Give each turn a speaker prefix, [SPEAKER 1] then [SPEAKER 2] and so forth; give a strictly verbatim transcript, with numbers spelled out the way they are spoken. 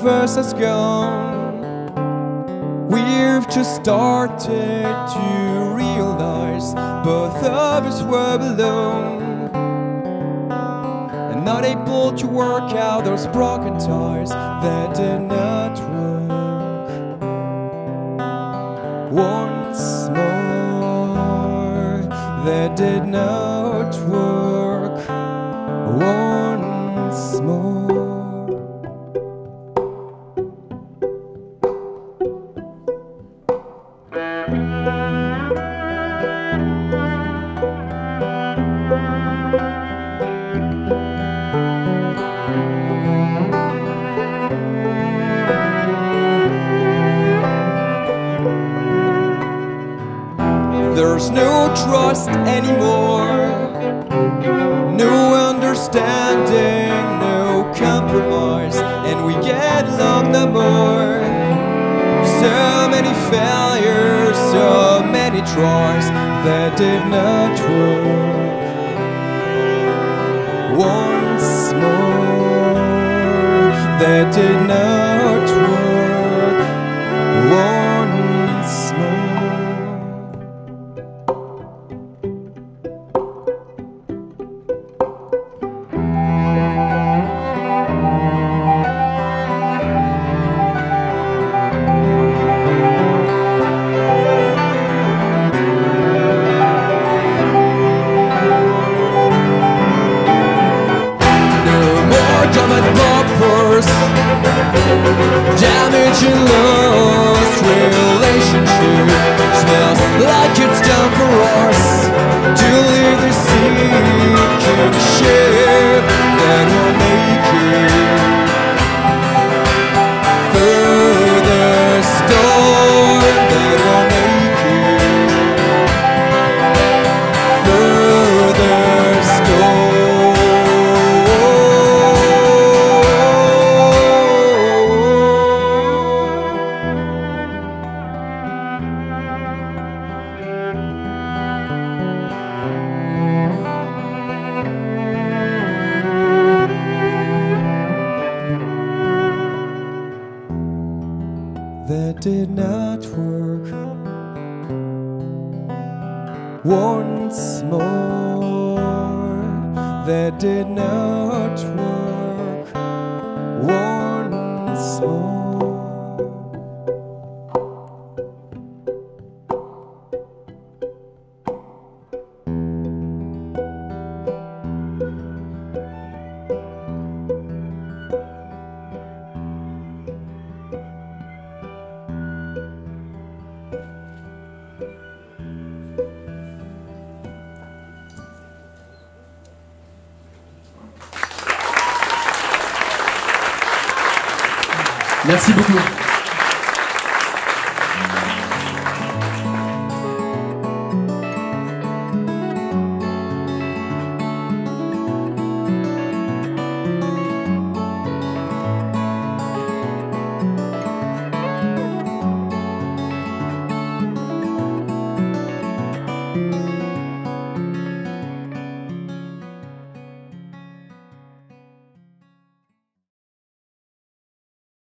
[SPEAKER 1] of us has gone. We've just started to realize both of us were alone, and not able to work out those broken ties that did not work. Once more, that did not work. Once more. There's no trust anymore, no understanding, no compromise, and we get along no more. So many failures, so many tries that did not work. Once more, that did not work. Once more. Damage and lost relationship smells like it's done for us to leave the sinking ship that will make it through the storm, that will make it through the storm. That did not work. Once more, that did not work. Once more.
[SPEAKER 2] Merci beaucoup.